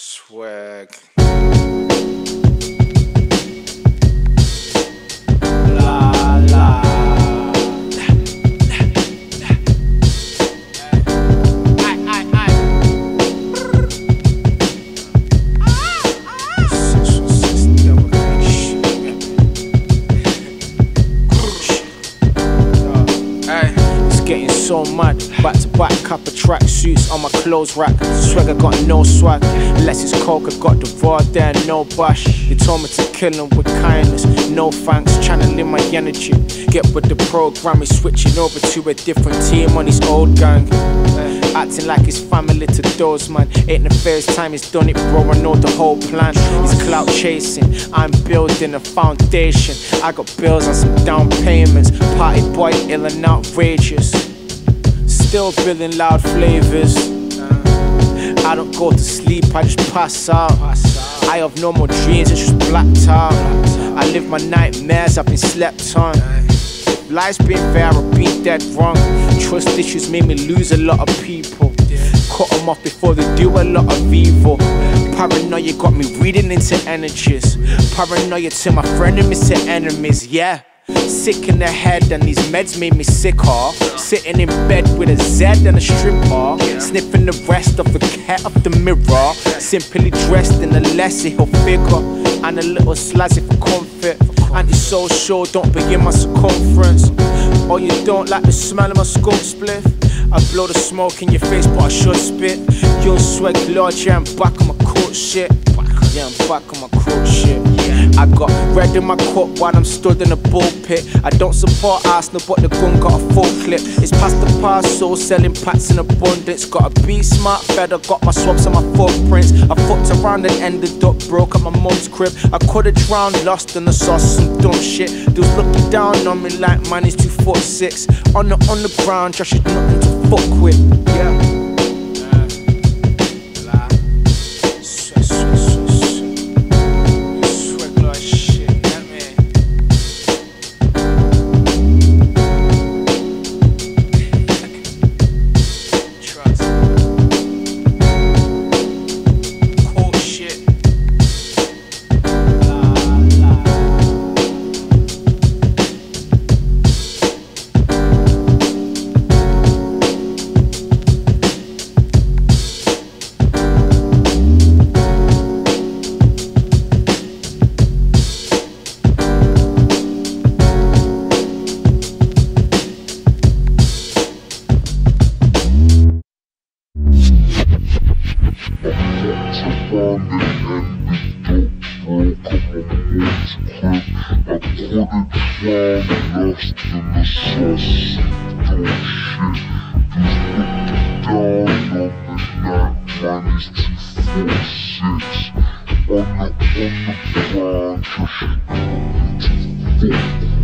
Swag. Getting so mad, back to back couple track suits on my clothes rack. Swagger got no swag, unless it's coke. I got the raw there, no bash. They told me to kill him with kindness, no thanks. Channeling my energy, get with the program. He's switching over to a different team on his old gang. Acting like his family to those, man. Ain't the first time he's done it, bro. I know the whole plan. He's clout chasing, I'm building a foundation. I got bills and some down payments. Party boy, ill and outrageous. Still building loud flavors. I don't go to sleep, I just pass out. I have no more dreams, it's just blacked out. I live my nightmares, I've been slept on. Life's been fair, I've been dead wrong. Trust issues made me lose a lot of people. Cut them off before they do a lot of evil. Paranoia got me reading into energies. Paranoia to my frenemies to enemies, yeah. Sick in the head and these meds made me sicker. Sitting in bed with a Z and a stripper. Sniffing the rest of the cat of the mirror. Simply dressed in a lessy hill figure. And a little slazzy for comfort. Antisocial, don't be in my circumference. Or you don't like the smell of my skunk spliff. I blow the smoke in your face but I should spit. Yo swag lord, yeah, I'm back on my court shit. Yeah, I'm back on my crook shit. I got red in my cup while I'm stood in a bullpit. I don't support Arsenal, but the gun got a full clip. It's past the parcel, selling packs in abundance. Got a be smart feather, got my swabs and my footprints. I fucked around and ended up broke at my mum's crib. I could've drowned, lost in the sauce, some dumb shit. They was looking down on me like man is 2'6". On the ground, Josh is nothing to fuck with. Yeah. On the ground, just